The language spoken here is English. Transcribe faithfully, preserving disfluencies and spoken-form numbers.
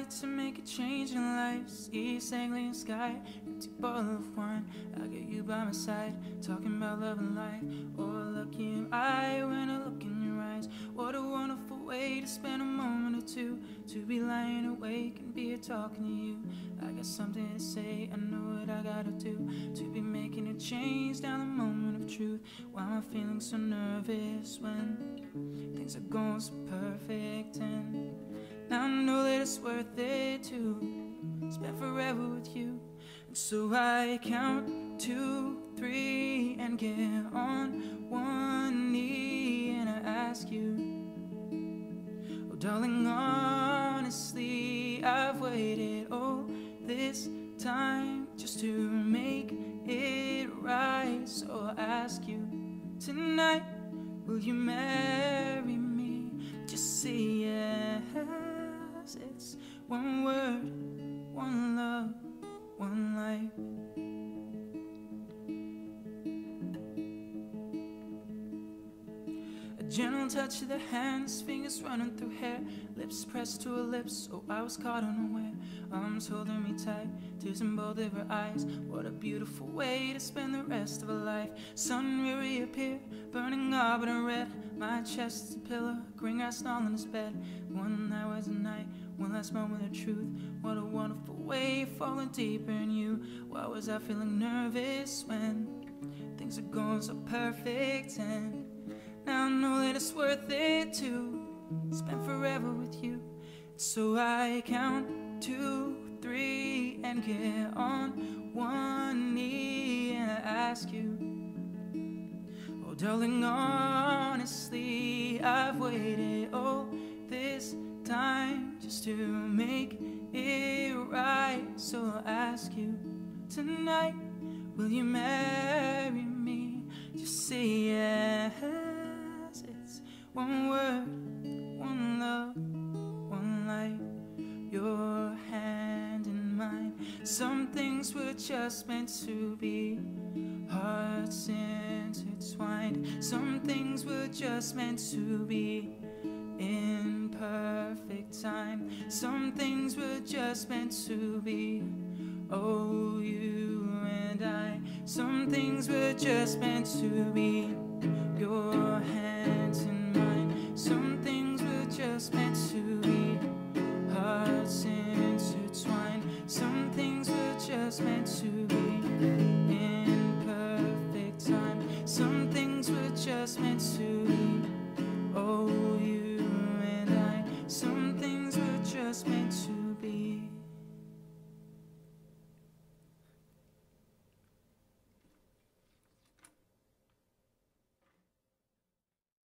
decided to make a change in life. East Anglian sky, empty bottle of wine. I got you by my side, talking about love and life. Oh, lucky am I when I look in your eyes. What a wonderful way to spend a moment or two, to be lying awake and be here talking to you. I got something to say, I know what I gotta do, to be making a change down the moment of truth. Why am I feeling so nervous when things are going so perfect? And now I know that it's worth it to spend forever with you. And so I count two, three, and get on one knee, and I ask you, oh darling, honestly, I've waited all this time just to make it right. So I ask you tonight, will you marry me? Just say yes. It's one word, one love, one life. A gentle touch of the hands, fingers running through hair, lips pressed to her lips, oh I was caught unaware. Arms holding me tight, tears in both of her eyes. What a beautiful way to spend the rest of a life. Sun will reappear, burning auburn and red. My chest is a pillow, green grass all in his bed. One night was a night, one last moment of truth. What a wonderful way of falling deeper in you. Why was I feeling nervous when things are going so perfect? And now I know that it's worth it to spend forever with you. So I count two, three, and get on one knee, and I ask you, oh darling, honestly, I've waited all this time just to make it right. So I'll ask you tonight, will you marry me? Just say yes. It's one word, one love, one life. Your hand in mine. Some things were just meant to be, hearts intertwined. Some things were just meant to be, in perfect time. Some things were just meant to be, oh you and I. Some things were just meant to be, your hands in mine. Some things were just meant to be, hearts intertwined. Some things were just meant to be, in perfect time. Some things were just meant to be, oh